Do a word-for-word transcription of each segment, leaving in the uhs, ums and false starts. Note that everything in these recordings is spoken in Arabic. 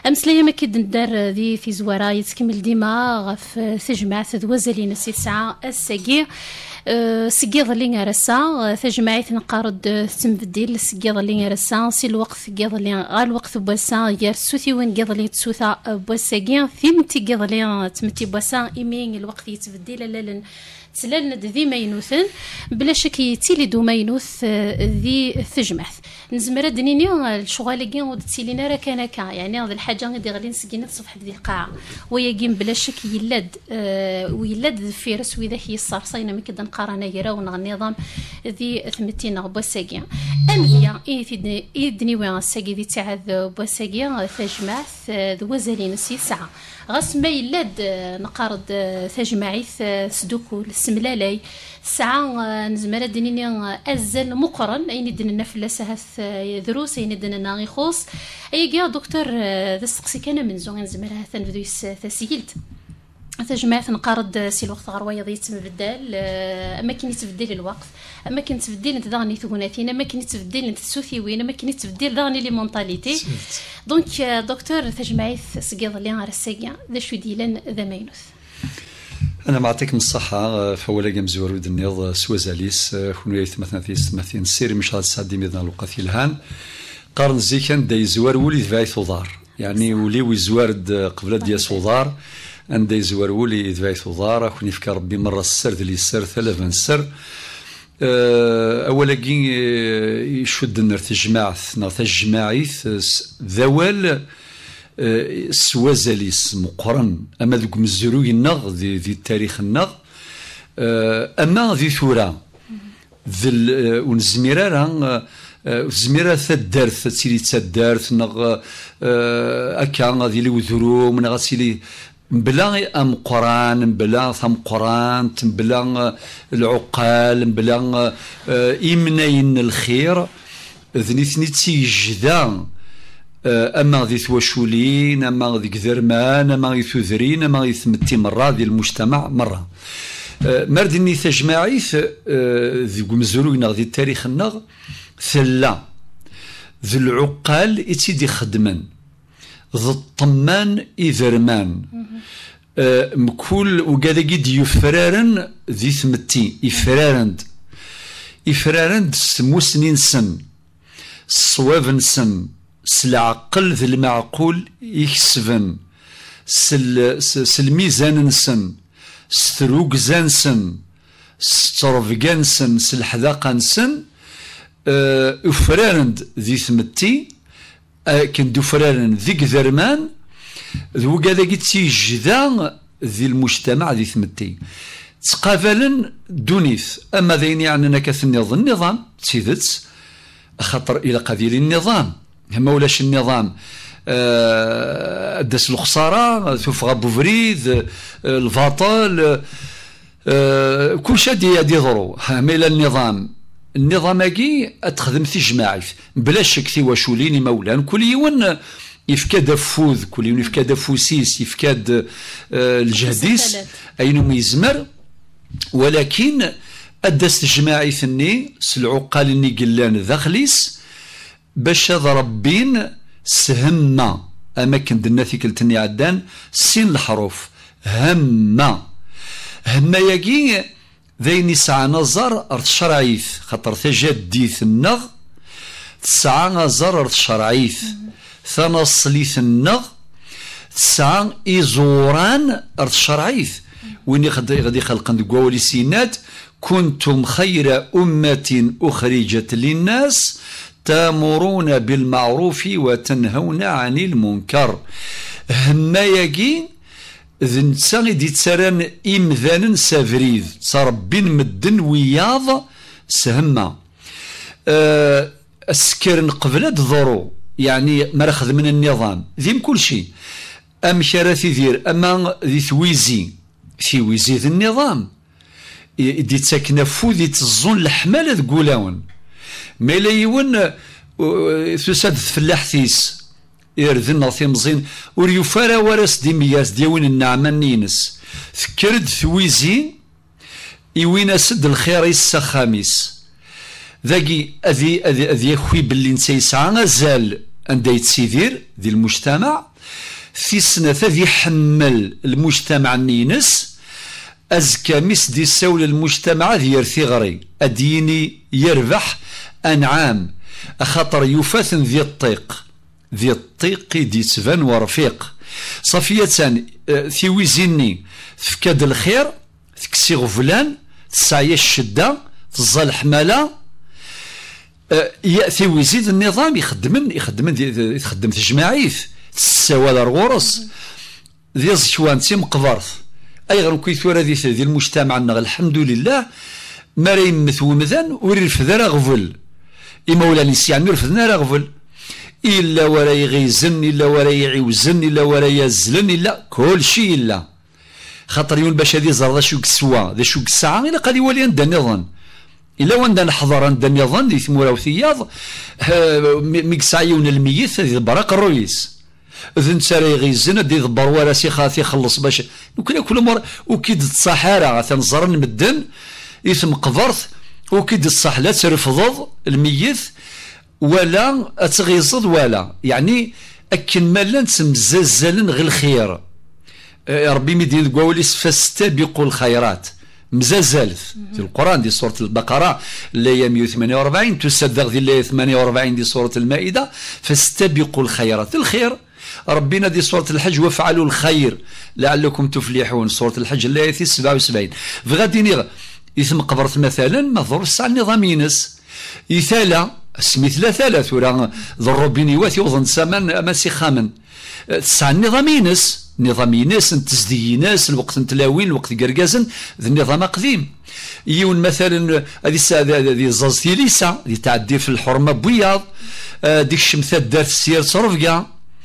أمسلية ما كيد ندار ذي في زوارة يتكمل ديما غف تجمع ثدوزلين الساعة الساقي سقيض اللي غرسا تجمعيت نقارد تنبديل سقيض اللي غرسا سي الوقت قيض اللي غال الوقت بواسا يار سوثي وين قيض اللي تسوثا بواساقي ثيمتي قيض اللي تمتي بواسا إيمين الوقت يتبديل لا تسلالنا ذي ماينوثن بلا شك يتيلي دو ماينوث ذي ثجمعث نزمر دنيني الشغالكي ودتيلينا راه كان كا يعني هذه الحاجه اللي غادي نسقينا تصبح ذي القاعه ويا بلا شك يلاد آه ويلاد فيرس وإذا هي الصرصينا ما كدا نقارنا يرا ونظام ذي ثمتينا بوساقيا انبيا اي يدني وين الساقي ذي تاع بوساقيا ثجمعث ذو زالين سي ساعه غاس ما يلاد نقارد تجمعيث سدوكو السملالاي ساعة نزمر دنيني أزل مقرن أين دننا فلاسة هث دروس أين دننا غيخوص أي جا دكتور ذا السقسي كان من زوين نزمر هث نفدويس تسيلت تجمعت نقارد سي الوقت غروية ضي تبدل أما كاين يتبدل الوقت أما كاين تبدل انت داغني ثغناتين أما كاين تبدل انت تسوثي وين أما كاين تبدل داغني لي مونطاليتي دونك دكتور تجمعيت سقيض اللي غير الساقيا ذا شو ديلان ذا ماينوث. أنا معطيكم الصحة فولا جام زوارو دنيض سوازاليس خنو يثمثنا في مثين سير مش هاد سعدي ميدان الوقت الهان قارن زيكان دا يزوار ولي ذاي ثوضار يعني ولي ويزوارد قبل ديال صوضار أن دا يزوار ولي ذاي ثوضار خني فكر ربي مرة السر ذلي السر ثلاثة السر أولا جين يشد النار تجمعث نار تجمعيث ذوال سوازاليس مقرن اما ذوك مزروي النغ ذي, ذي التاريخ النغ اما ذي ثورة ذي ونزميرا زميرا ثدارث تسيلي تدارث نغ اكا غادي لي وذرو من غاسيلي بلا ام قران بلا ثم قران بلا العقال بلا ايمنين الخير ذنيثني تيجدا أما ذي ثواشولين أما ذي كذرمان أما ذي ثذرين أما ذي ثمتي مرة ذي المجتمع مرة مردني تجمعيث ذي قمزروين ذي التاريخ النغ ثلا ذي العقال اتيدي خدما ذي الطمان إذرمان مكول وقاذا قد يفرارن ذي ثمتي إفرارند إفرارند سموسنين سن صواب سن سالعقل ذي المعقول يكسفن سل سلميزان نسن ستروق زانسن سترفقانسن سلحذاقانسن أه افرارند ذي ثمتي أه كندو فرارن ذي كذرمان ذو قاذا قد تيجدا ذي المجتمع ذي ثمتي تقابلن دونيث اما ذين يعني نكث النظام النظام تيذت خطر الى قذيل النظام هما ولاش النظام أه داس الخساره ثوف بوفريد الفاطل أه كل شيء دي يضرو هاميلا النظام النظام كي تخدم في جماعي بلا شك في واشوليني مولان كل يوم يفكاد فوذ كل يوم يفكاد فوسيس يفكاد أه الجهديس اينما يزمر ولكن الدست جماعي ثني سلعقال اني قلان ذخليس باش ربين سهمة أماكن دناثي كلتني عدان سين الحروف همة همة يجي ذي ساعة نظر أرض شرعيث خطر تجديث النغ ساعة نظر أرض شرعيث ثنصليث النغ ساعة إزوران أرض شرعيث وين غادي خلقن دقوا سينات كنتم خير أمة أخرجت للناس تامرون بالمعروف وتنهون عن المنكر هما يجي ذن تساغي دي تساران إمذانا سافريذ تربين مدن وياض سهمة أه السكر قبلت ضرو يعني مرخذ من النظام ذيم كل شيء أم شارثي ذير أما ذي ثويزي في ويزي ذي النظام دي تساكن فوذي تظن الحمالة ذقولاون ميلا يون تساد فلاح ثيس يرذن ثيمزين وريفارا ورس ديمياس ديوين النعمان نينس فكرد ثويزي يوين سد الخير يسا خامس ذاكي اذي اذي اذي يخوي باللي نسا يسعى غزال عند يتسيدير دي المجتمع في سنة ذي يحمل المجتمع النينس أزكى مس دي سول المجتمع ذي يرثي غري أديني يربح أنعام أخطر يفاثن ذي الطيق ذي الطيق دي تبان ورفيق صفية في ويزيني فكاد الخير تكسي غفلان تسعي الشدة تظل حمالة يأتي ويزيد النظام يخدم يخدم يخدم في جماعيث تسوال الغرس ذي زشوان تيم قبرث أي غير كيثورة ذي ذي المجتمع الحمد لله ما ريمث ومذن وريف ذا غفل إما ولا نسيان نرفذنا رغفل إلا ولا يغيزن إلا ولا يعوزن إلا ولا يزلن إلا كل شيء إلا خاطر يون باش هذه زرده شو كسوا ذا شو كساعة إلا قد يولي عند النظام إلا وعند نحضر عند النظام ذي ثمورة وثياض مكسايون الميت ذي براق الرئيس إذن ساري يغيزن ذي ضبر وراسي خاطي يخلص باش وكل كل مرة وكيد الصحارى تنظر المدن إثم قبرث وكيد الصحلة ترفضض الميت ولا أتغيصد ولا يعني أكن مالا تمززلن غير الخير ربي مدين قوليس فاستبقوا الخيرات مزازلت في القرآن دي سورة البقرة اللي مئة وثمانية وأربعين تصدق ذي اللي ثمانية وأربعين دي سورة المائدة فاستبقوا الخيرات الخير ربنا دي سورة الحج وافعلوا الخير لعلكم تفلحون سورة الحج اللي في سبعة وسبعين فغادي يثم قبرت مثلا مظهر الساعة النظام ينس يثالا سميت لا ثلاث ولا ضرب بنيوات يوضن سمن أماسي خامن تسعى النظام ينس نظام ينس تزدي ناس الوقت نتلاوين الوقت قرقازن ذا النظام قديم يون مثلا هذه هذه الزاز تيليسا اللي تعدي في الحرمه بوياض ديك الشمثات دارت السير تصرفكا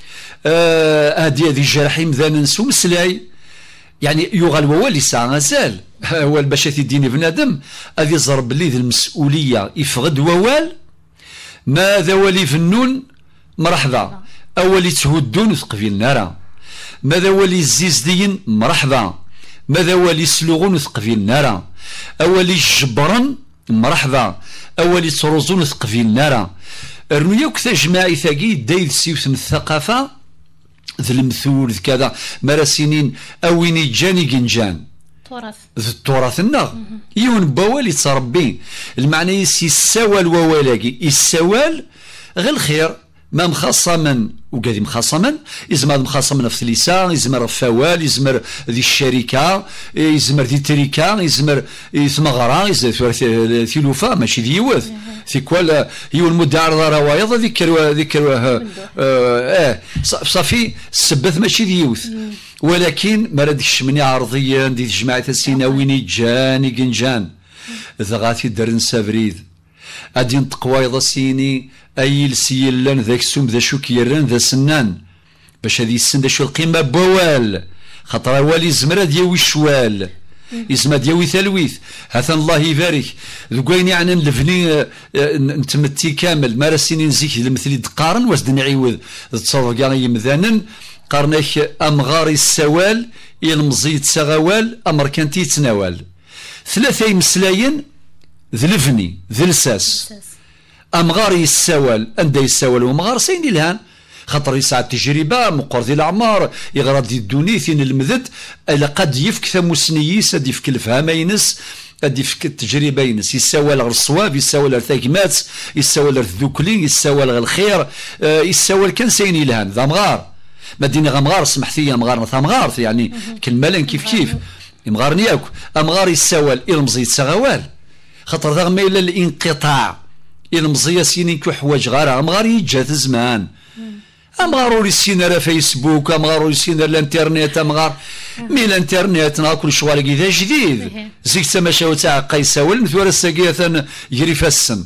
هذه هذه الجراحيم ذا ننسو مسلاي يعني يغال ووالي ساعه غزال هو باش تديني بنادم هذه زرب لي المسؤوليه يفقد ووال ماذا ولي فنون مرحبا اولي تهدون ثقفي النار ماذا ولي الزيزدين مرحبا ماذا ولي سلوغون ثقفي النار اولي جبرا مرحبا اولي تروزون ثقفي النار رنيوك تجمعي ثقي دايد سيوثن الثقافه ذي المثول ذي كذا مراسينين اويني جاني جنجان تراث ذي التراث النغ يون بوالي تربي المعنى يسي السوال ووالاقي السوال غير الخير ما مخاصما وقادي مخاصما يزمر مخاصما في اللسان يزمر فوال يزمر ذي الشركه يزمر ذي التركه يزمر يثمغرا يزمر ثلوفا ماشي ذي يوث في كل هي المدعرة روايض ذكر ذكر اه, آه صافي السبث ماشي ذي يوث ولكن ما رادش مني عرضيا دي جماعة السيناويني جاني جنجان ذغاتي درن سافريد أدين تقوايض سيني أي لسيلان ذاك سوم ذا شو كيران ذا سنان باش هذه السن ذا شو القيمة بوال خاطر والي زمرة دياوي شوال يسمى دياوي ثلويث هذا الله يبارك ذوين يعني نلفني نتمتي كامل ما راسيني نزيك المثلي دقارن واش دنعيوذ تصور كاع يمذانا قرناك أمغاري السوال المزيد سغوال أمر كانت يتناول ثلاثة مسلاين ذلفني ذلساس أمغاري السوال أندى السوال ومغار سيني الهان خاطر يسعى التجربة مقر ذي الأعمار يغرد ذي الدونيثين المذد ألا قد يفك ثموسنييس أد يفك الفهم ينس أد يفك التجربة ينس يساوال غير الصواب يساوال غير ثاكمات يساوال غير الذوكلين يساوال غير الخير يساوال كان سيني الهان ذا مغار مدينة غمغار سمحتي مغار ثمغار يعني كلمة لين كيف كيف مغارني ياك أمغار يساوال إلمزيد سغوال خاطر ذا ما إلا الانقطاع إلمزيا سيني كو حواج غارة أمغار يجات زمان أمغار يسينا على فيسبوك أمغار يسينا على الانترنت أمغار مي الانترنت ناكل شوالك إذا جديد زيك تماشاو تاع قيساول مثل الساقية يجري فاسن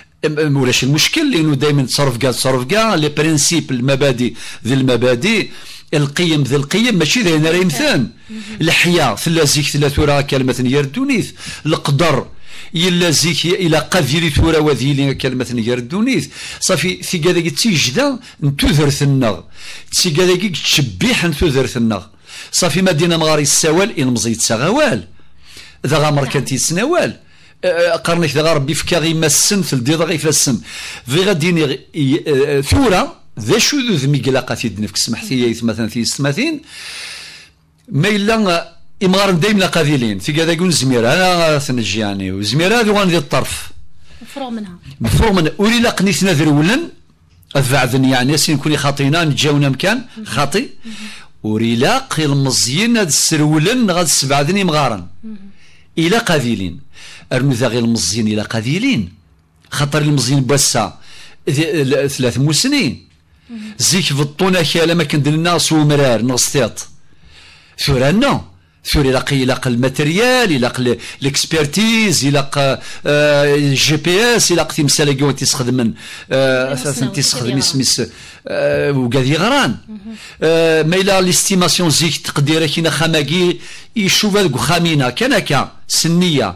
ولاش المشكل لأنه دائما تصرف كاع تصرف كاع لي برينسيب المبادئ ذي المبادئ القيم ذي القيم ماشي ذي نرى مثال الحياة ثلا زيك ثلا ثورة كلمة يردونيث القدر يلا زيك الى قذيري ثورة وذيلي كلمة يردونيث صافي ثقا ذاك تيجدا نتوذر ثنغ ثقا ذاك تشبيح نتوذر ثنغ صافي مدينة مغاري السوال إن مزيد سغوال ذا غامر كانت يتسناوال قرنك ذا ربي فكا غي مسن في الديض غي فاسن في غاديني ثورة ذا شو ذو ذمي قلاقة في الدنيا سمحتي مثلا في ستماثين ما إلا إمغارن دايما قاذلين في كذا يقول زميرة أنا ثنجي يعني وزميرة ذو غندي الطرف مفروغ منها مفروغ منها ولي لا قنيتنا ذرولن أذبعذن يعني سين كوني خاطينا نتجاونا مكان خاطي وريلا قيل مزيين هاد السرولن غاد السبعذني مغارن إلى قاذلين أرمي غير المزيين إلى قاذلين خاطر المزيين بسا ثلاث موسنين زيك فطونا كالا ما كندير الناس ومرار نغسطيط ثورانا ثوري لاق يلاق الماتريال يلاق الاكسبيرتيز يلاق جي بي اس يلاق تيمسالا كيون تيستخدم اساسا تيستخدم سميس وكادي غران ما الى ليستيماسيون زيك تقديره كاين خماكي يشوف هذوك خامينا كان هكا سنيه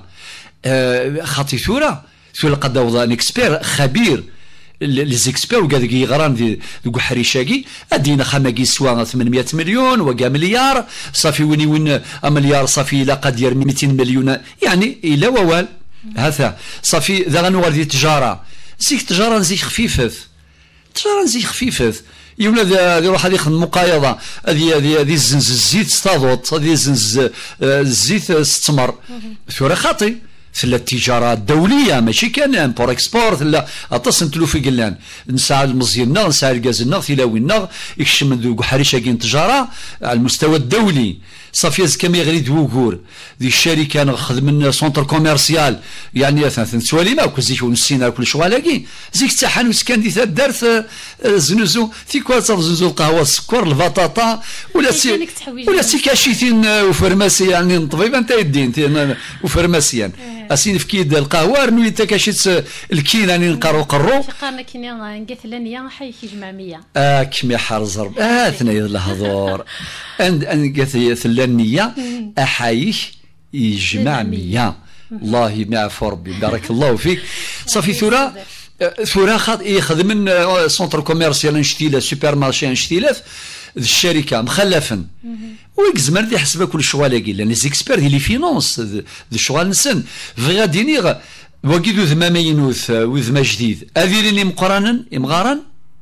خاطي ثوره ثورا قد وضع اكسبير خبير لي زيكسبير وكذا يغران في ذوك حريشاكي ادينا خماكي سوا ثمانمائة مليون وكا مليار صافي وين وين مليار صافي لا قد يرمي مئتين مليون يعني الى ووال هذا صافي ذا غنوار ديال التجاره زيك تجاره زيك خفيفه تجاره زيك خفيفه يولا ذا يروح هذه المقايضه هذه هذه هذه الزنز الزيت ستاضوط هذه الزنز الزيت استمر ثورة خاطي في التجاره الدوليه ماشي كان امبور اكسبورت لا اتصل تلوفي قلان نسعى المزيننا نسعى الكازنا ثلاوينا يكشم من ذوك حريشه كاين تجاره على المستوى الدولي صافي كما يغري دوكور ذي الشركه نخدم من سونتر كوميرسيال يعني ثلاث سوالي ما كوزيك ونسينا كل شغالاكي زيك تاحن وسكان دي دارت زنوزو في كوارتر زنوزو القهوه السكر البطاطا ولا سي ولا سي كاشيتين وفرماسي يعني طبيب انت يدين وفرماسيان اسين في كيد القهوه رنوي تا كاشيت الكين يعني نقرو قرو في قارنا كينا نقثلانيه حي كي جمعميه اه كمي حار زرب اه ثنايا الهضور ان ان ثلانيه احايش يجمع مية الله يعفو ربي بارك الله فيك صافي ثورة ثورة خاط يخدم من سونتر كوميرسيال نشتيله سوبر مارشي نشتيله الشركه مخلفا ويكزمر دي حسب كل شغالاكي لان لي زيكسبير دي لي فينونس دي الشغال نسن فغا دينيغ وكيدو ذما ماينوث وذما جديد هذه اللي مقرانا مغارن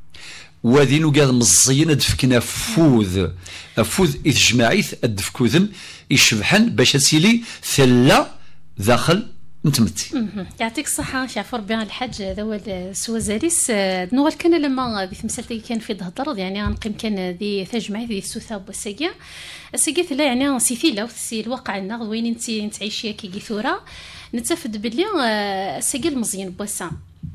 وذين وقاد مزيين دفكنا فوذ فوذ إذ جماعيث الدفكوذم يشبحن باش تسيلي ثلا داخل نتمتي. يعطيك الصحة شعفور بها الحاج هذا هو السوازاليس نوال كان لما ذي تمثالتي كان في ظهر يعني نقيم كان ذي تجمع ذي السوثا والساقية الساقية لا يعني سيفيلا وسي الواقع لنا وين انت تعيشيا كي ثورة نتفد باللي الساقية المزيان بوسام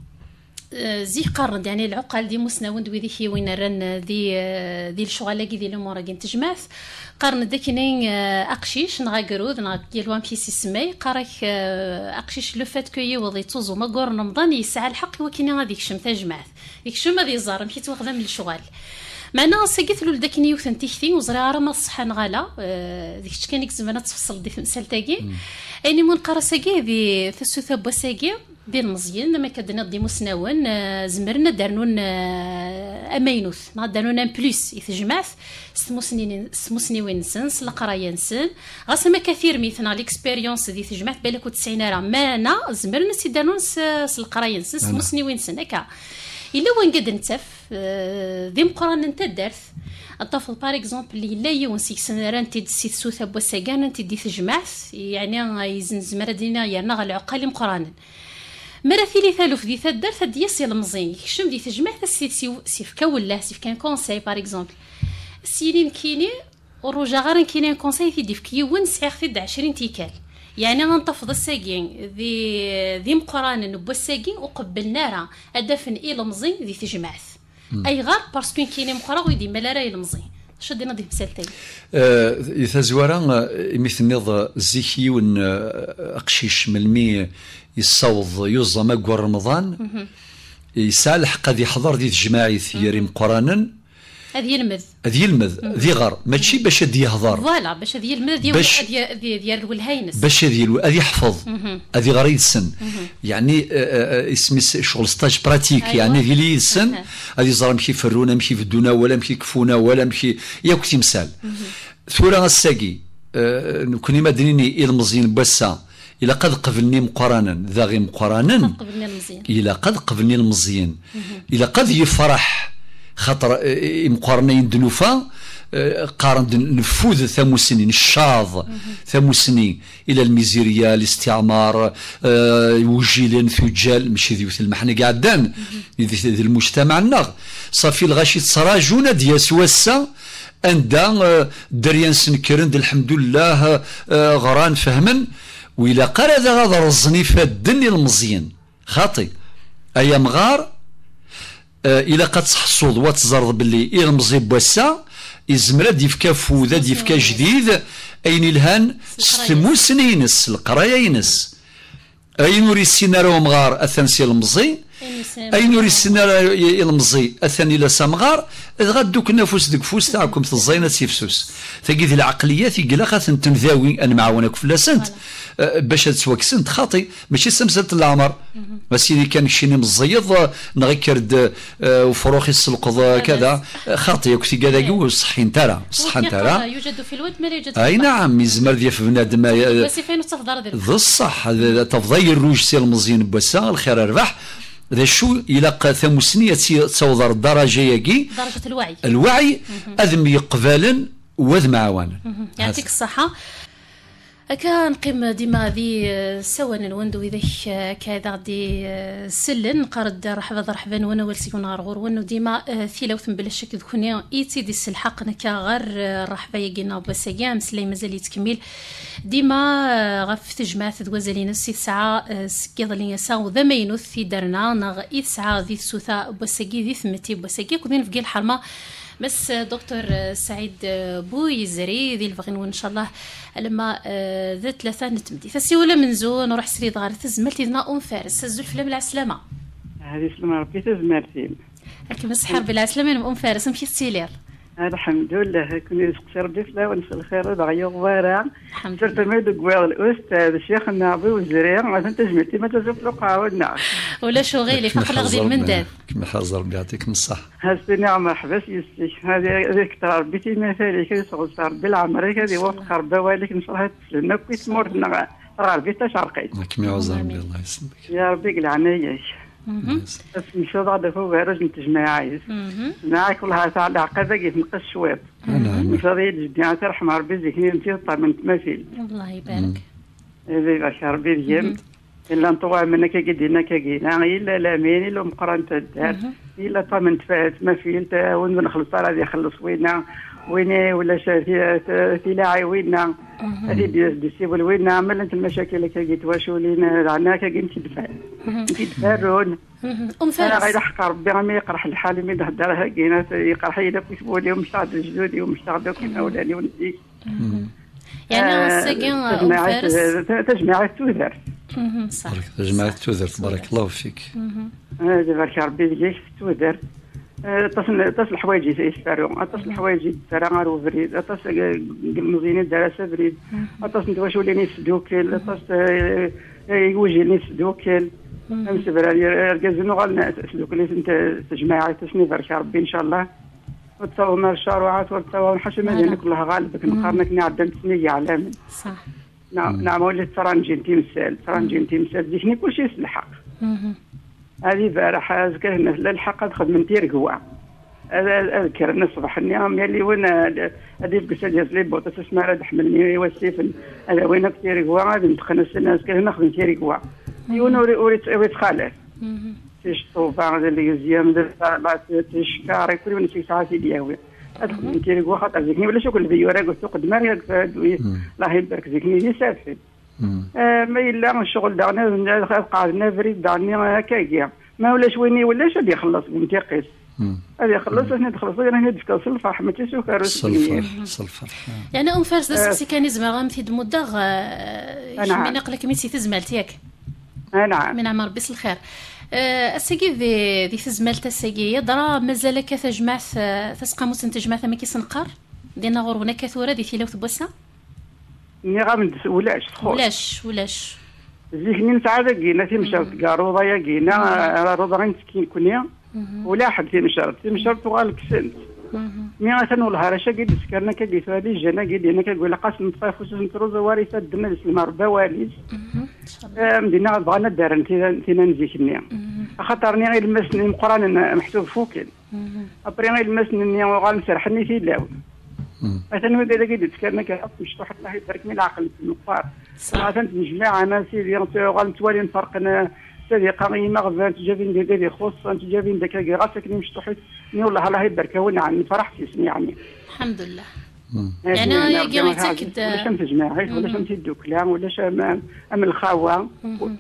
زي قارن يعني العقل دي مسنون دوي ذي وين رن ذي ذي الشغاله ذي الامور كاين تجمعت قارن داكنين اقشيش نغاكرود نغاكيلوان بيسي سمي قارك اقشيش لو فات كو يوضي توزو ما قور رمضان يسعى الحق وكاين غاديك شم تجمعت ديك شم هذه زار مشيت واخذه من الشغل معنا سقيت له داكني يوثن تيختي وزرا راه ما الصحه نغالا ديك كان يكزمنا تفصل دي مسالتاكي اني من قراساكي ذي ثسوثا بوساكي ديال المزيان ما كدنا دي مسناون زمرنا دارنون امينوث ما دارنون ان بليس يتجمعت سموسنين سموسنيوين سنس القرايه نسن غاسما كثير ميثنا ليكسبيريونس دي تجمعت بالك وتسعين راه مانا زمرنا سي دارنون القرايه نسن سموسنيوين سن هكا الا وين قد نتف دي مقران انت دارت الطفل بار اكزومبل اللي لا يون سيك سنه انت دسيت سوثا بوساكان انت دي تجمعت يعني يزنزمر دينا يرنا غا العقال مقرانا مرة ثالثة لو في دي تدار ثدي يسي المزين كشم دي تجمع تسي سيف كولا سيف كان كونساي بار اكزومبل سيرين كيني وروجا غارن كيني كونساي في ديف كيون سعيخ في عشرين تيكال يعني غنطفض الساقين ذي ذي مقران نبو الساقين وقبلنا راه ادفن اي المزين دي تجمعت اي غار باسكو كيني مقرا ويدي مالا راي المزين شدينا دي مسالتين أه يثازورا مثل نض زيكي ون اقشيش ملمي يصوض يوزا ما قور رمضان يسالح قد يحضر دي الجماعي ثيري مقرانا هذه يلمذ هذه يلمذ ذي غار ماشي باش هذي يهضر فوالا باش هذه يلمذ ديال ديال الولهينس باش هذه هذه يحفظ هذه غير يدسن يعني اسمي شغل ستاج براتيك يعني ذي لي يدسن هذه زرا مشي فرونا مشي في الدنا ولا مشي كفونا ولا مشي ياك تمثال ثورة الساقي كوني مدنيني المزين بسا إلا قد قبلني مقرانا ذا غير مقرانا إلا قد قبلني المزيان إلا قد يفرح خاطر مقارنين دنوفا قارن نفوذ ثموسنين الشاظ ثموسنين الى الميزيريا الاستعمار وجيلين ثجال ماشي ذيوث المحنة قاعدان ذي المجتمع النغ صافي الغاشي تصراجونا ديال سواسا أندا دريان سنكرند الحمد لله غران فهمن وإلا قال هذا غادر رزني فادني المزيان خاطي أيام غار إلا قد تحصل وتزرد باللي إلى المزيب وسا يزمر ديفكا فوذا ديفكا جديد أين الهان ستمو سنينس القرايا ينس أين نوري السيناريو مغار أثنسي المزي أين نوري السيناريو المزي أثني لا سامغار غادوك النفوس ديك فوس تاعكم تزينة سيفسوس تجد العقليات يقلا خاص تنذاوي أنا معاونك فلاسنت باش تسوكسنت خاطي ماشي سمسلت العمر بس اللي كان شيني مزيض نغيكرد وفروخي السلقض كذا خاطي كنتي كذا وصحين ترى صحن ترى يوجد في الود ما يوجد اي نعم يزمر ديال في بنادم بس فين تفضل ديال ذا الصح تفضي الروج سي المزيان بوسا الخير ربح ذا شو إلى ثموسنية تصور الدرجة يجي درجة الوعي الوعي أذم يقبالا وذ معاون يعطيك الصحة كان قيم ديما ذي سوا نوندو إذا كذا غادي سلن قرد رحبا رحبا وانا والسيكون غرغور وانو ديما ثيلا وثم بلا شك ذكوني ايتي دي الحق نكا غير رحبا يجينا بسايا مسلي مازال يتكمل ديما غف تجمعات دوازالين السي ساعة سكيض لي يساو ذا ما ينوث في درنا نغ اي ساعة ذي السوثاء بساقي ذي ثمتي بساقي كودين في الحرمة بس دكتور سعيد بويزري ذي الفغين وان شاء الله لما ذا ثلاثة نتمدي فسيولا منزو نروح سريد غار تزملتي ذنا ام فارس الزول فلام العسلامة هذه سلامة ربي تزملتي لكن بس حرب العسلامة من ام فارس مشي ستيلير الحمد لله كنا نسقسي ربي فلا ونسال الخير دغيا غوارا صرت ما دوكوار الاستاذ الشيخ الناظي والزريع مثلا تجمعتي ما تزفلو قاودنا ولا شو غيلي فقل غدي المنداد كما حاضر ربي يعطيك الصح هذه نعمة حبس يستيك هذه ذيك ربي تي مثالي كذا صغص ربي العمر كذا وفق ربي والك ان شاء الله تسلمنا كويس مورنا ربي تشارقيت كما يعوز ربي الله يسلمك يا ربي قلعنا بس مش هذا فوق رجل تجمع عايز معك كلها ساعة عقبة جيت نقص شويب مش هذا الجماعة ترحم ربي ذكني انتي طيب من تماثيل الله يبارك إذا يبارك ربي ديم إلا نطوع منك قدينا كقينا إلا لامين إلا مقرن تدار إلا طمن تفات ما في أنت وين نخلص هذا يخلص وينا ويني ولا شيء في في لاعي وينا هذه ديسي وين عمل أنت المشاكل اللي كجيت واشو لينا عناك جنت دفاع أنت دفارون أم فارس أنا غير أحكي ربي عمي يقرح الحال من هدرها جينا يقرح يدك ويسبولي ومشتاق جدودي ومشتاق كنا أولاني ونسي يعني السجن أم فارس تجميع توذر صح تجميع توذر تبارك الله فيك هذا بارك ربي بيجيش توذر تصل تصل حوايجي يسفروا تصل حوايجي ترى وفريد تصل مزينين دراسة فريد تصل تواشوا لي نسدوكل تصل يوجي نسدوكل أمس برا الجزء غلنا سدوكل أنت تجمع تسني بارك ربي إن شاء الله وتصورنا الشروعات وتصور حشم مدينة كلها غالبك نقارنك نعدم تسنية علامة صح نعم نعم ولي ترانجين تمثال ترانجين تمثال ذيكني كل شيء الحق هذه بارح أذكر إن الحق أدخل من تير جوا أذكر إن الصبح اليوم يلي وين أديب قصة جزلي بوت تسمع رد حملني والسيف هذا وين كتير جوا هذا متخن السنة أذكر ناخذ تير جوا يون أوري أوري أوري تخالف تيش طوفان هذا اللي يزيم ذا بعد تيش كاري كل من شيء ساعات يديهوي أدخل من تير جوا خاطر ذيكني ولا شو كل ذي ورق وسوق دماغي أكفاد الله يبارك ذيكني يسافر ما إلا الشغل دعنا قعدنا فريد دعني كايجيا ما ولاش ويني ولاش هذا يخلص بنتقص هذا يخلص احنا نخلص انا ندفك الصلفه ما تسوق الصلفه الصلفه يعني ام فارس داس كان زعما غامثي دمده من نقلك ميسي تزمالت ياك نعم من عمر بس الخير الساقي ذي ذي تزمالت الساقيه درا مازال كتجمع تسقاموس تجمع ما كيسنقر دينا غرونا كثوره دي ثلاث بوسه ني غامد ولاش ولاش ولاش ذيكني نتعاد كينا تمشات كاروضه يا كينا روضه غير مسكين كونيا ولا حد تمشات تمشات وغال كسنت مي غاتن والله راه شاكي سكرنا كيف هذه جنا قيدنا كنقول قاسم طيف وسن تروز وارثه دنا الاسلام ربا واليز مدينا بغانا دار انت انت نزيكني خاطرني غير المسني مقران محسوب فوكل ابري غير المسني غنسرحني في اللاو مثلا هذا اللي قلت كان كنحط مشطوح الله يبارك من العقل في النقار مثلا نجمع انا سيدي غنتوالي نفرقنا سيدي قايمه مغزى تجابين ديال ديال خص تجابين داك غاسك مشطوح والله الله يبارك وانا فرحت اسمي يعني الحمد لله. يعني يا متاكد ولا شمت جماعي ولا شمت الدوكلا ولا شام ام الخاوه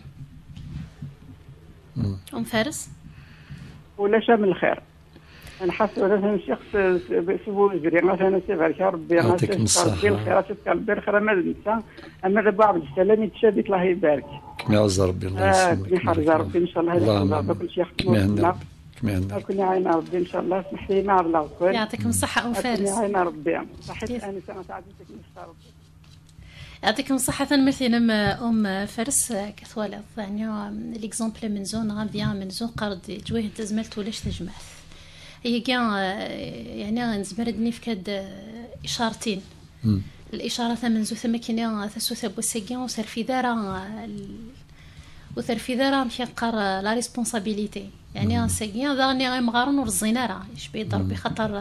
ام فارس ولا شام الخير انا حاسس مثلا شخص سبو زري مثلا سيفر ربي يعطيك الصحه بالخير تذكر بالخير ما ننسى اما دابا عبد السلام يتشابك الله يبارك كما يعز ربي الله يسلمك يحرز ربي ان شاء الله هذا كل شيء يخدم كما كنا عينا ربي ان شاء الله اسمح لي مع الله يعطيكم الصحه ام فارس كنا عينا ربي صحيت انا سنه سعادتك ان ربي يعطيكم الصحة. مثلا أم فارس كثوالة يعني ليكزومبل من زون غابيان من زون قرد جويه تزملت ولاش تجمعت هي كاع يعني غنزمردني في كاد إشارتين الإشارة من زو ثم كاينه ثسو ثبو ساكيان وصار في دارا وثر في دارا مشي قار لا ريسبونسابيلتي يعني ساكيان ضاني غير مغارون ورزينا راه اش بيضرب بخاطر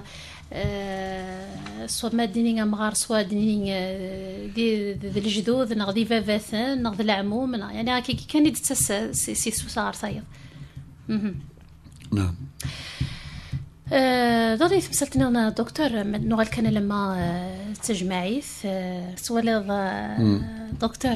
سوا ماديني مغار سوا ديني دي الجدود نغدي فافاثن نغدي العموم يعني هكا كان يدتس سي سو صار صاير نعم ضروري تمثلتنا انا دكتور نوغال كان لما تجمعيث سوالي دكتور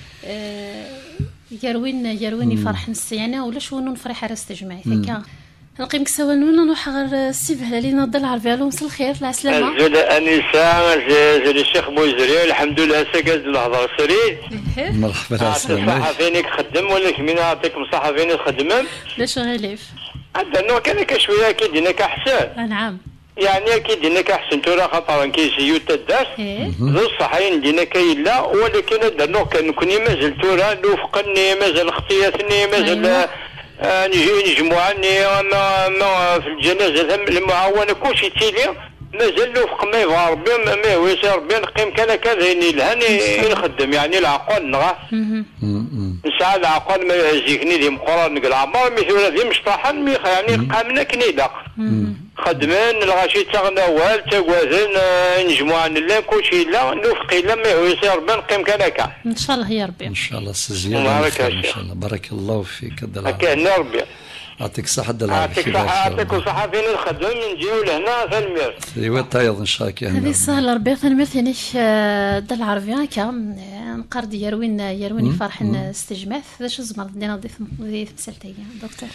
يروين يروين يفرح نسيانا ولا شو نفرح على استجماعيث هكا نقيم كسوانونا نروح غير السيفه اللي نضل عربي عليهم مساء الخير لا سلامه زول انسه زول الشيخ موزري الحمد لله سكاز الهضره سري مرحبا السلام صحفينك خدم ولا كمين نعطيكم صحفيني خدمهم باش غاليف هذا نوع كان كشويه كيدينا كحسن نعم يعني كيدينا كحسن ترى خطر كيجيو تدار ذو الصحين دينا كايلا ولكن هذا النوع كان كوني مازال ترى لوفقني مازال اختياتني مازال نجي نجمعني ما ما في الجنازه المعاونه كلشي تيلي مازال وفق ما يبغى ربي ما يهويش ربي نقيم كان كذا لهاني نخدم يعني العقل نغا نسعى العقل ما يهزيكني ديم قران نقول عمر مثل ذي مشطحا يعني قامنا كنيدا خدمان الغاشي تاعنا وال تاكوازن نجموا عن الله كلشي لا نوفق الا ما يهويش ربي نقيم كان هكا ان شاء الله يا ربي ان شاء الله سزيان ان شاء الله بارك الله فيك هكا هنا ربي يعطيك الصحة دلال يعطيك الصحة يعطيك الصحة فين نخدم نجيو لهنا في المير ايوا طايض ان شاء الله هذه سهلة ربي ثاني مثلنيش دل العربية هكا نقرد يروين يروين فرح استجماث ذاش زمر دينا ضيف ضيف مسالتي دكتور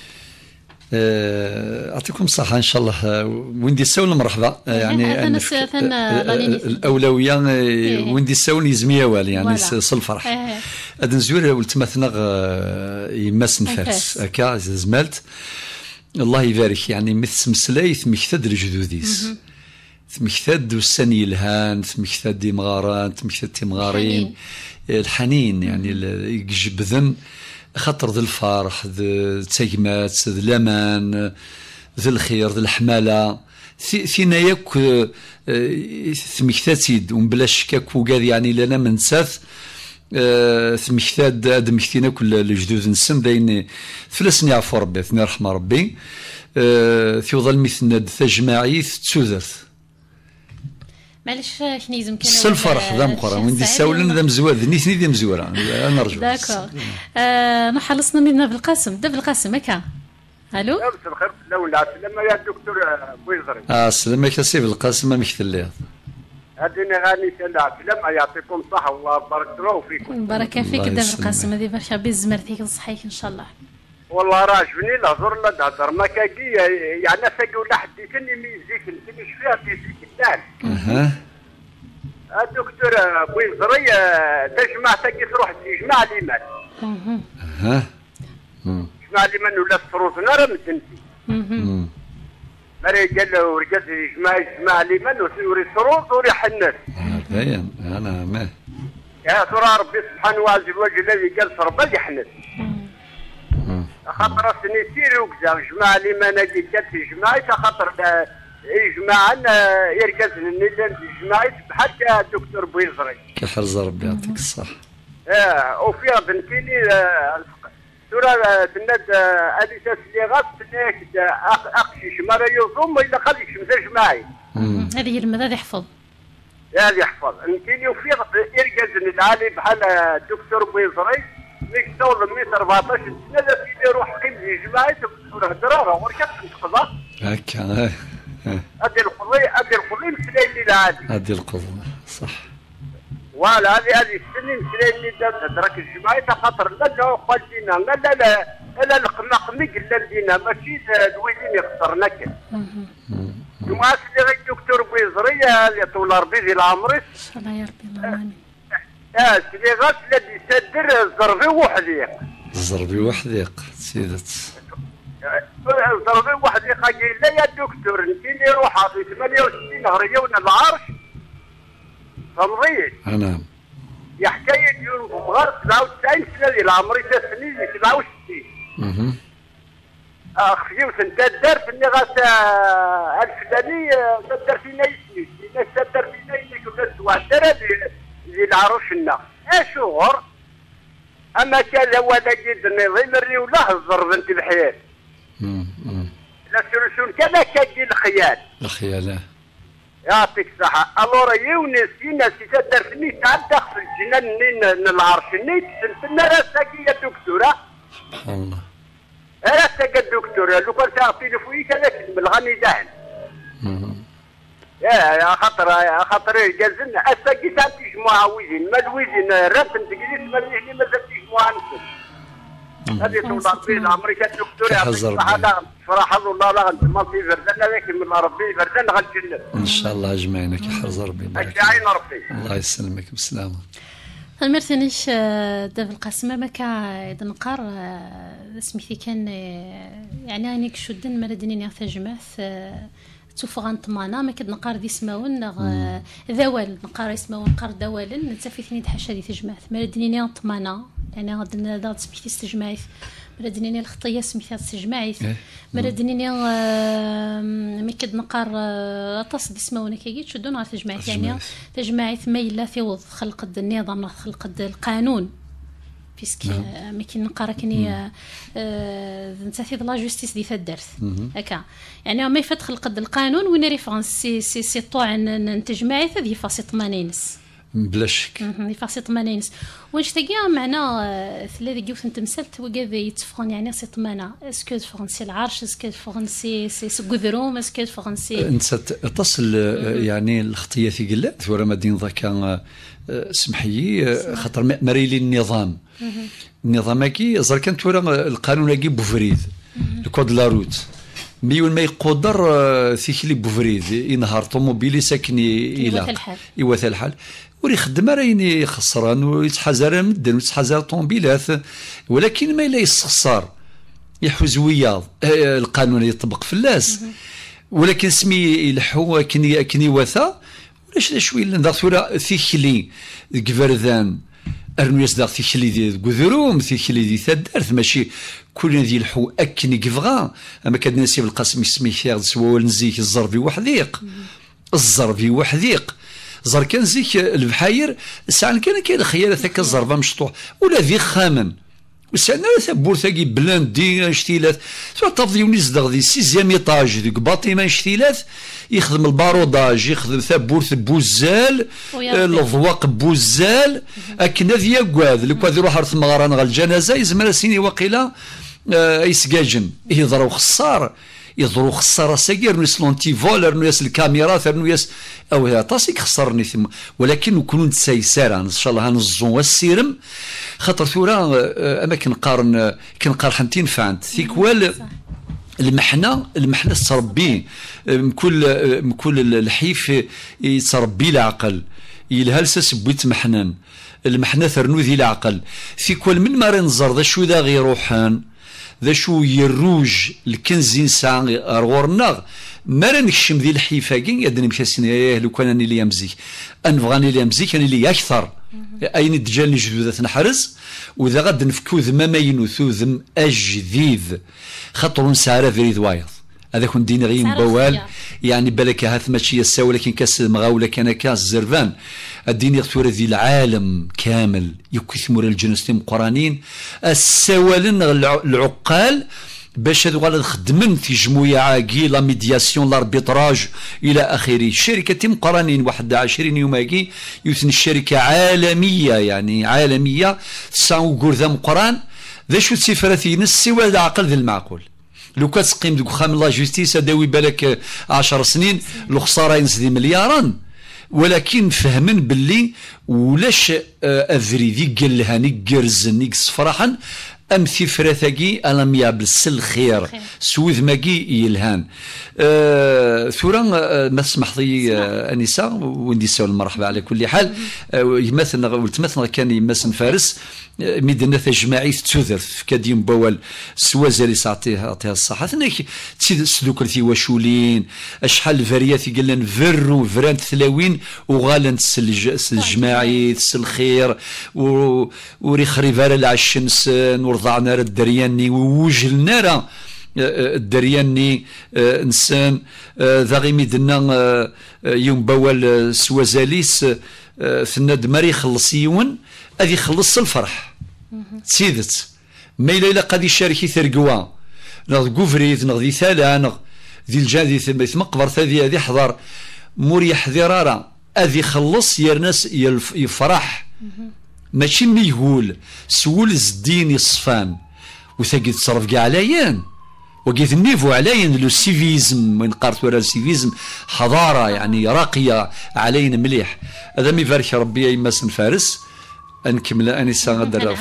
يعطيكم الصحة إن شاء الله وين دي السول مرحبا يعني الأولوية وين دي السول يزمية والي يعني صل الفرح هذا نزور ولتمثنا يماس نفاس هكا زملت الله يبارك يعني مثل مسلايث مكتد الجدوديس مكتد والسني الهان مكتد دي مغارات مكتد تمغارين الحنين يعني يجبذن خاطر ذي الفرح ذي التجمات ذي الامان ذي الخير ذي الحماله فينا ياك ثمكتاتيد ومبلا شكاك وكاد يعني لنا من ساث ثمكتاد ادم كثينا كل الجدود نسم داين فلسني عفو ربي ثني رحمه ربي ثيوضل مثل تجماعي تسوذرت معليش كنيزم كان الفرح ذا مقرا وين دي الساولن ذا مزواد نيثني ذا مزوره انا نرجو داكور آه نحلصنا من بالقاسم دا بالقاسم هكا الو مساء الخير لو لا سلامة يا دكتور بويزري اه سلامة كسيف القاسم ما مثل ليه هاديني غاني سلا سلامة يعطيكم الصحة والله بارك الله فيكم بارك فيك دا بالقاسم هذه برشا بزمر فيك صحيح ان شاء الله والله راه عجبني الهضر لا تهضر ما كاكي يعني ساكي ولا حديثني ميزيك نتني فيها تيزيك الثاني اها الدكتور بويزري تجمع تاكي تروح تجمع الايمان اها جمع الايمان ولا تفروزنا راه متنسي اها مري قال له ورجال يجمع يجمع الايمان ويوري السروج وريح الناس باين انا ما يا ترى ربي سبحانه وعز وجل الذي قال صربا يحنس خاطر سنيتيري وكذا جماعة اللي ما نجي كانت جماعة خاطر جماعة يركز الندن جماعة بحال الدكتور بويزري كحرز ربي يعطيك الصحة اه وفيها بنتيني ترى تند هذه تسلي غاس تناك اقشيش مره يضم الا خليك مزاج معي هذه المدى يحفظ هذه يحفظ يمكن يوفيق يركز نتعالي بحال الدكتور بويزري ميك طول مية أربعطاش سنه في يروح قيم جماعي تقول هضره وركبت تقضى هكا هذه القضيه هذه القضيه مسلاي اللي العادي هذه القضيه صح فوالا هذه هذه السنين مسلاي اللي تدرك الجماعي خاطر لا جاو خالتينا لا لا لا لا القمقمي قلا لينا ماشي الويدين يخسرنا كان وما اللي غير الدكتور بويزري اللي طول ربي ذي العمري الله يربي الله امين اه سيدي غاس الذي يسدر الزربي وحديق الزربي وحديق سيدت الزربي وحديق قال لا يا دكتور انت روح في ثمانية وستين هريون العرش فمضيت نعم يا حكايه ديال مغار سبعة وتسعين سنه ديال عمري ثلاث سنين سبعة وستين اها اخي وسنت دار فيني غاس الفلاني دار فينا يسمي الناس دار فينا اللي كنا سوعتنا ديال العروشنا اشهر اما كان هو جد النظام الريو لا الضرب انت الحياه لا سوليسيون كذا كاين الخيال الخيال يعطيك الصحة الورا يونس يونس يتدر فيني تعدى في الجنان نين العرش نيت سنتنا راسك يا دكتورة سبحان الله راسك يا دكتورة لو كنت تعطيني فويك هذاك بالغني دهن يا خاطر يا خاطر جازلنا اساكي تعطي جماعة ويزين ما الويزين رات تجلس ما اللي ما زدتي جماعة نسل هذه تقول ربي الامريكا الدكتور يعطيك الصحة صراحة الله لا غنتما في فردان هذاك من ربي فردان غنجنن ان شاء الله اجمعينك يحرز ربي يبارك عين ربي الله يسلمك بالسلامة المرتنيش داف القاسمة ما كا نقار سميتي كان يعني انيك شدن مردني ثا جماث توفغان طمانا ما كد نقار دي سماون ذوال نقار يسماون نقار دوالن نتفي ثني دحاشا دي تجماث مردني طمانا يعني غادنا دا سميتي استجماعيث مردني الخطيه سميتها استجماعيث مردني ما كد نقار اطاس دي سماون كي تشدون على تجماعيث يعني تجماعيث ميلا ثوض خلق النظام خلق القانون بيسك ما كاين نقرا كني نتاثي لا جوستيس دي فدرت هكا يعني ما يفت خلق القانون وين ريفرنس سي سي سي طوع نتجمعي هذه فاصي ثمانينس بلا شك هذه فاصي ثمانينس واش تلقى معنا ثلاثه جوف تمثلت وكذا يتفقون يعني سي ثمانه اسكو فرنسي العرش اسكو فرنسي سي سكوذروم اسكو فرنسي انت تصل يعني الخطيه في قلات ورا ما دين ذاك سمحي خاطر مريلي النظام النظام كي زر كان تورا القانون كي بوفريد الكود لاروت مي وين ما يقدر ثيكلي بوفريد ينهار طوموبيلي ساكني الى يواث الحال وري خدم رايني خسران ويتحازر مدن ويتحازر طوموبيلات ولكن ما الا يستخسر يحوز وياض القانون يطبق في اللاس ولكن سمي يلحو كني كني وثا ولاش شويه ندار ثورا ثيكلي كفردان ارنو يصدق ثيكلي دي كوذروم ثيكلي دي ثدارث ماشي كل ذي الحو اكني كفغا اما كاد نسيب القاسم يسمي خير سوا نزيك الزربي وحديق الزربي وحديق زر كان زيك البحاير ساعه كان كاين خيال ثاك الزربه مشطوح ولا ذي خامن وسعنا ثبور ثاقي بلاندي اشتيلات سوا تفضيوني زدغ ذي سيزيام ايطاج ذيك باطيمان اشتيلات يخدم الباروداج يخدم ثبور بوزال الضواق بوزال اكن ذي يقعد لو كان يروح رث مغاران غا الجنازه يزمر سيني وقيله يسكاجن يضرو خسار يضرو خساره ساكير نيس لونتي فولر نيس الكاميرا نيس او طاسيك خسرني ثم ولكن نكونوا نتسايسار ان شاء الله هنزون السيرم خاطر ثورا اما كنقارن كنقار حنتين فانت ثيكوال المحنه المحنه تربي كل كل الحيف يتربي العقل يلهلس بيت محنان المحنه ثرنو ذي العقل في كل من ما نزر ذا شو ذا غير روحان ذا شو يروج الكنزين ساعة أرغورنا ما رنكشم ذي الحيفاقين يدني مكاسين لو كان أني لي أمزيك أنفغاني لي أمزيك أني لي أكثر أين دجالني جدودة نحرز وإذا غد نفكو ذم ما ينوثو ذم أجذيذ خطر سعر ذريذ وايض هذا كون دين غيم بوال يعني بالك هاث ماشي يساو لكن كاس المغاولة كان كاس زرفان الدين ثورة ذي العالم كامل يكثمر الجنس مقرانين السوالن العقال باش هذو غادا خدمن في جموية عاقي لا ميدياسيون لاربيتراج الى اخره. شركة مقرانين واحد عشرين يوماكي يوثن الشركة عالمية يعني عالمية تسعو قرذا مقران ذا شو تسيفراتين السوى ذا عقل ذا المعقول. لو كان تقيم دوك خام لا جوستيس داوي بالك عشر سنين الخسارة ينزدي مليارا، ولكن فهمن باللي ولاش اذري ذي قلهاني قرزني صفراحا ام ثفرثاكي الم يابس الخير سوذ ماكي يلهان. أه ثورا ما تسمح لي أه انسه وندي سول المرحبا على كل حال. أه يمثلنا ولتمثلنا كان يمثل فارس ميدنا تجمعي تثرث كديم بوال سوازالي ساعتيها عطيها الصحة ثنيك تسيد سلوكرتي وشولين اشحال فاريات قال لنا فرو فران ثلاوين وغالن الجماعي الخير وريخري فارا العشنس ورضعنا الدرياني ووجلنا راه الدرياني انسان ذا غي ميدنا يوم بوال سوازاليس ثناد مري خلص يون هذه خلص الفرح تسيدت ما إلا إلا قد يشاركي ثرقوا نغ قفريت نغ ذي ثالا نغ ذي الجادي ثم مقبر ثذي هذي حضر مريح ذرارة هذي خلص يرناس يفرح ماشي مي يقول سول الزدين الصفان وثقيت تصرف كاع عليان وقيت النيفو علينا لو سيفيزم وين قارت ورا السيفيزم حضاره يعني راقيه علينا مليح. هذا مي بارك ربي يمسن فارس نكمل انسه غدر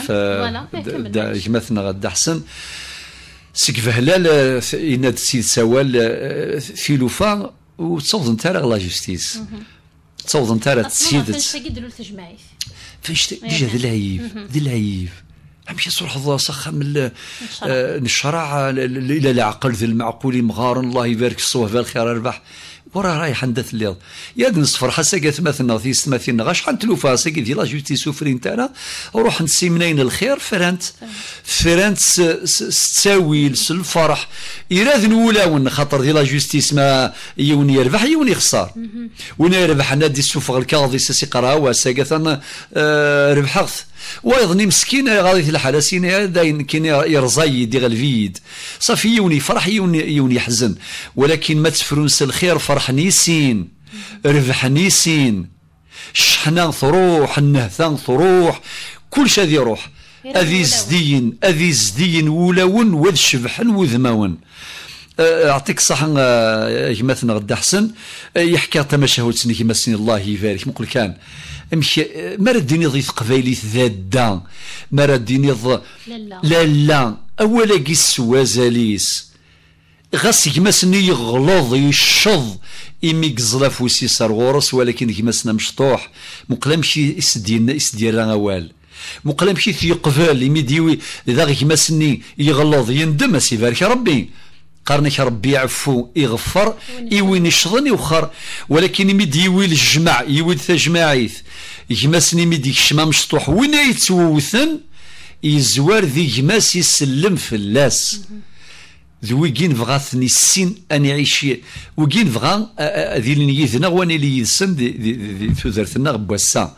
في مثلنا غدا حسن سكف هلال ان سيد سوال فيلوفا وتصوض انت لا جوستيس تصوض انت تسيدت فاش كيديروا التجمعي فاش ديجا ذا العيب ذا العيب ماشي صروح الله سخا من الشرع الى العقل ذي المعقول مغار الله يبارك الصوه بالخير اربح وراه رايح ندث الليل يا نصفر حسا مثلنا في ستماثين غاش حنتلوفا ساكي دي لا جوستي سوفرين تاعنا روح نسي منين الخير فرانت فرانت تساوي الفرح يراد نولاون خاطر دي لا جوستيس ما يون يربح يون يخسر وين يربح نادي السوفغ الكاظي ساسي قراوه ساكا ربحت وايضا مسكين غادي في الحاله سينا داين كاين يرزاي يدي الفيد صافي يوني يفرح يوني يوني يحزن ولكن ما تفرونس الخير فرح نيسين ربح نيسين شحنا تروح النهثان تروح كل شيء يروح اذي زدين اذي زدين ولاون وذ شبحن وذماون. اعطيك صح مثلا غدا حسن يحكي تماشهود سني كما سن الله يبارك نقول كان مشي ما رديني ضيف قبايلي ذادا ما رديني ض لا لا لا اولا كيس وازاليس غاس كما سني يغلظ يشظ إمي قزلاف وسي صار غورس ولكن كما سنا مشطوح مقلم شي يسدينا يسدينا اوال مقلم شي في قبال يمي ديوي اذا كما سني يغلظ يندم سي بارك ربي قرنك ربي يعفو يغفر يوين يشظن يوخر ولكن يمد يويل الجمع يويل تجماعيث يجماسني ميد يكشما مشطوح وين يتوثن يزوار ذي جماس يسلم في اللاس ذوي كين بغاثني السين أن يعيش وكين بغا ذي اللي واني اللي يسن ذي ثوثرتنا بواسا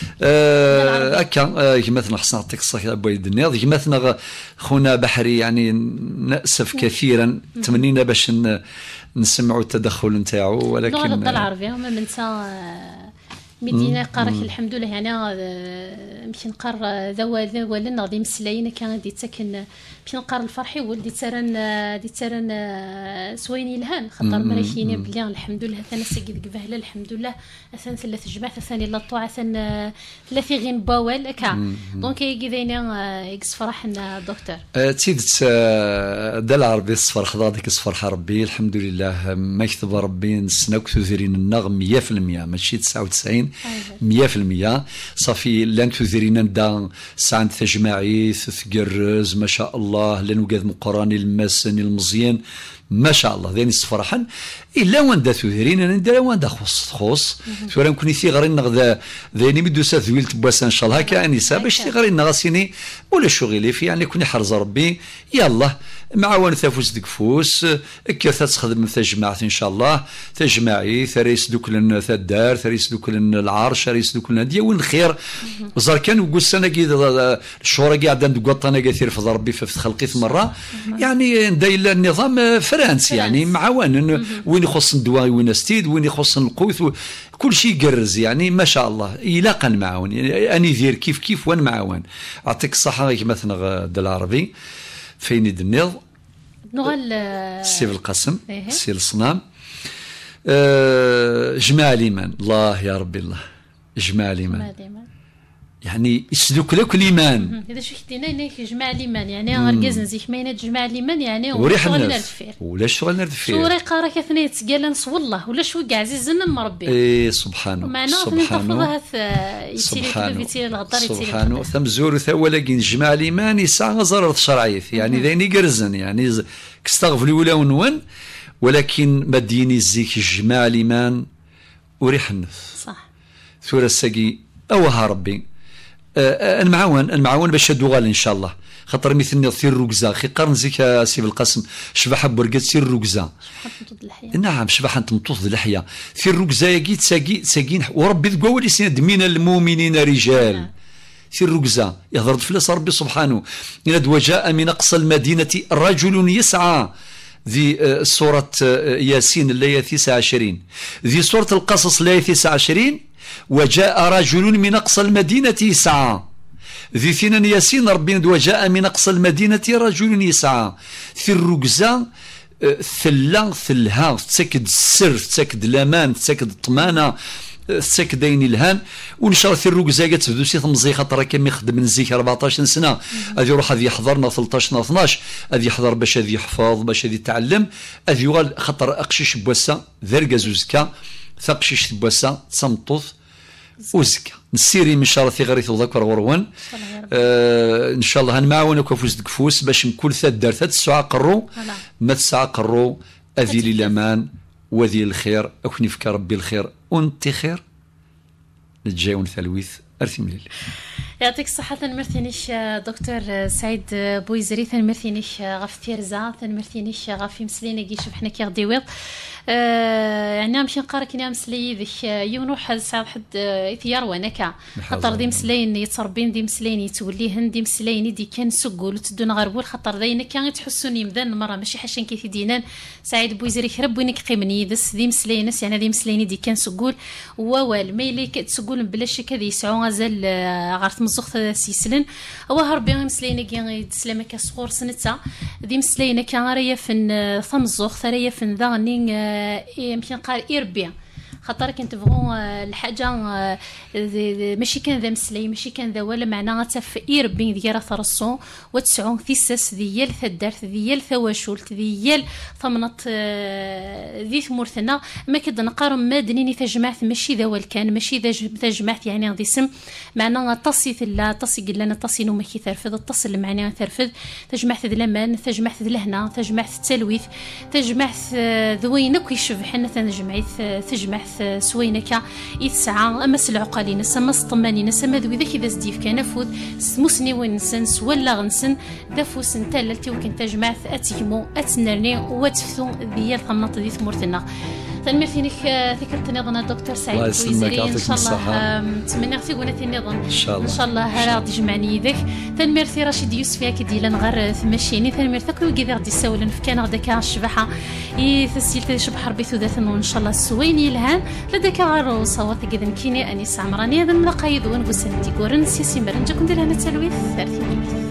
هكا كيماثنا خصنا نعطيك الصح يا بويد النياض كيماثنا خونا بحري يعني نأسف كثيرا تمنينا باش نسمعوا التدخل نتاعو ولكن اللغة الغدا العربية ما منسى مدينة قارك الحمد لله هنا مشي نقار ذوا ذوا لنا غادي مسلاينا كان دي تسكن مشي نقار الفرحي ولدي ترن دي ترن سويني الهان خاطر مريشيني بلي الحمد لله ثاني سيد قبهله الحمد لله ثاني ثلاث جماعة ثاني لا طوع ثاني ثلاثي غين باول كا دونك كيدينا يكس فرحنا دكتور تيدت دا العربي الصفر خضا ديك الصفر ربي الحمد لله ما يكتب ربي نسناك تثيرين النغم مية في المية ماشي تسعة وتسعين مية في المية صافي لان تثيرين دا ساعة تجمعي تثقرز ما شاء الله لان وقاد مقراني المسني المزيان ما شاء الله ذاني صفرحا الا وان دا ثيرين ندير وان دا خص خص ثورا نكوني ثيغرين غدا ذاني مدوسا ذويلت بواسا ان شاء الله هكا انسه باش ثيغرين غاسيني ولا شغلي في يعني كوني حرز ربي يلا معاون ثافوس دكفوس كيف تخدم تجمع ان شاء الله تجمعي ثريس دوكلن ثدار ثريس دوكلن العرش ثريس دوكلن ديا وين خير زار كان وقول سنه كي الشهور قاعد عند قطنا كثير في ربي في خلقي مره يعني داير النظام فرنسي يعني معاون وين يخص الدواء وين استيد وين يخص القوث كل شيء يقرز يعني ما شاء الله يلاقى معاون يعني اني دير كيف كيف وين معاون اعطيك الصحه مثلا العربي فين النض نغل سيف القسم إيه؟ سير الصنام أه جماع الايمان الله يا ربي الله جماع الايمان يعني يسلك لك الايمان اذا شو خدينا هناك جماع الايمان يعني غرقاز نزيك ما جماع الايمان يعني وريح الناس ولا شغل نرد فيه شو ريقا راك اثنين تقال نص والله ولا شو كاع عزيزنا مربي اي سبحانه معنا سبحانه سبحانه سبحانه ثم زور ثولا كي جماع الايمان يسعى زرر شرعيث يعني ذيني قرزن يعني كستغفل ولا ونون ولكن ما ديني الزيك جماع الايمان وريح النفس صح ثورة الساقي اوها ربي المعاون المعاون باش دوغال ان شاء الله خاطر مثل ثير ركزه خي قرن زيك سيف القسم شبح برقات ثير ركزه نعم شبح تمطوط اللحيه ثير ركزه يجي تساقي تساقين وربي تقول يسند من المؤمنين رجال ثير ركزه يهضر فلاس ربي سبحانه إن وجاء من اقصى المدينه رجل يسعى ذي سوره ياسين الايه تسعة وعشرين ذي سوره القصص الايه تسعة وعشرين وجاء رجل من أقصى المدينة يسعى ذي ثنان ياسين ربي وجاء من أقصى المدينة رجل يسعى في الركزة ثلا ثلها تسكد السر تسكد الأمان تسكد الطمانة تسكد دين الهان وان شاء الله في الركزه كتبدو سي تمزي خاطر كان يخدم نزيك أربعطاش سنه غادي يروح غادي يحضرنا ثلاطاش اثناش غادي يحضر باش غادي يحفظ باش غادي يتعلم غادي يغال خاطر اقشيش بواسا ذركا زوزكا ثقشيش بواسا تصمطوث وزكا نسيري من شاء الله في غريث وذكر غروان آه ان شاء الله هنمعاونك وفوز دكفوس باش نكون ثلاث دار ثلاث ساعة قرو ما تسعة قرو اذي للامان وذي الخير اكوني فيك ربي الخير وانت خير نتجاون ثلويث ارثي مليل يعطيك الصحة تنمرثينيش دكتور سعيد بويزري تنمرثينيش غف تيرزا تنمرثينيش غف مسلينا كيشوف حنا كي غدي ويض آه يعني نمشي نقرا كي مسلي ذيك يونوح ساعه حد يثير ونكا خاطر دي مسلين يتربين دي مسلين يتوليهن دي مسلين دي كان سقول تدون غربول خاطر ذينا كان تحسوني مذان المره ماشي حاشين كي دينان سعيد بويزري خرب وينك قيمني يدس دي مسلين يعني دي مسلين دي كان سقول ووال ميلي تسقول بلاش كذا يسعو غزال غارت مزخ سيسلن هو هربي مسلين كي يتسلمك صغور سنتا دي مسلين كان ريا فن ثمزخ ثريا فن ذاني يمكن قال إربيا خاطر كنت بغون الحاجه ماشي كان ذا مسلي ماشي كان ذا ولا معناها تف إربين ديال ثرصون وتسعون ثيسس ديال ثدارت ديال ثواشولت ديال ثمنط ذي ثمورثنا ما كد نقارن ما دنيني تجمعت ماشي ذا والكان ماشي ذا تجمعت يعني غادي اسم معناها تصي لا تصي قلنا تصي نو ماشي ترفض التصل معناها ترفض تجمعت ذا لمان تجمعت ذا لهنا تجمعت التلويث تجمعت ذوينك يشبحنا تنجمعت تجمعت سوينك يتسعى أما العقالين أما الطمانين أما ذوي ذاك إذا زديف كان فوت سموسني ونسن ولا غنسن دافوس نتالتي وكنت تجمع أتيمو أتنرني وتفتو ديال ثمنط دي ثمورتنا تنمرتينك ذكرتني ظن الدكتور سعيد بويزري ان شاء الله نتمنى غتي قولتي نظن ان شاء الله ان شاء الله راه غادي يجمعني يدك تنمرتي رشيد يوسف ياك ديال غير ثماشيني تنمرتك كي غادي يساولن فكان غداك الشبحه يتسيل تشبح ربي ثلاثه ان شاء الله السويني الهان لداك غير صوت كذا كيني انيس عمراني هذا من قايد ونقول سنتي كورن سيسي مرنجا كون دير انا تلويث ثلاثين